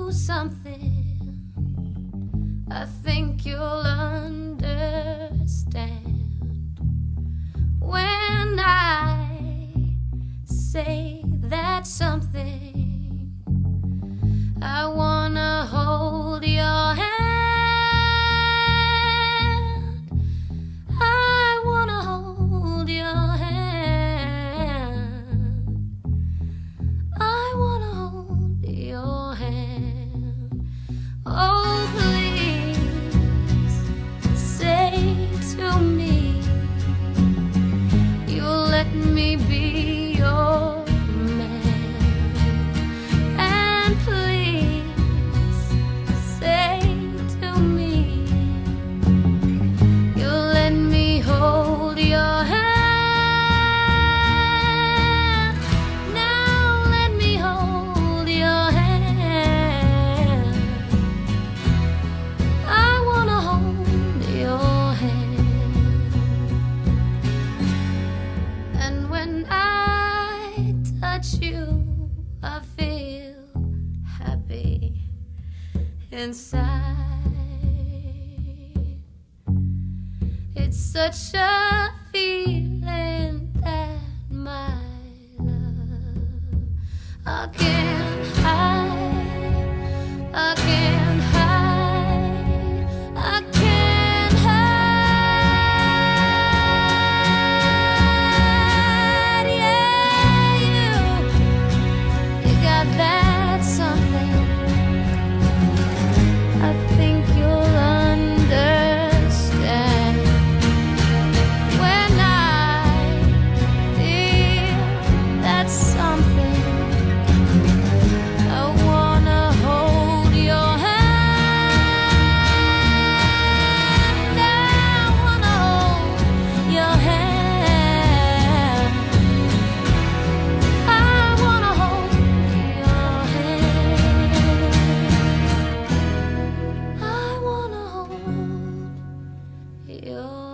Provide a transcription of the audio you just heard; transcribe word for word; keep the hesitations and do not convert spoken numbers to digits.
you something I think you'll understand when I say that something. I wanna hold your hand. I wanna hold your hand. I wanna hold your hand. Oh, please say to me you'll let me be your man. And please say to me you'll let me hold your hand. Now let me hold your hand. I wanna hold your hand. And when I touch you, I feel happy inside. It's such a feeling that my love I can't hide. I can't hide. I can't hide. Yeah, you, you got that something I think you'll understand when I feel that something. I wanna hold your hand. I wanna hold your hand. I wanna hold your hand. I wanna hold your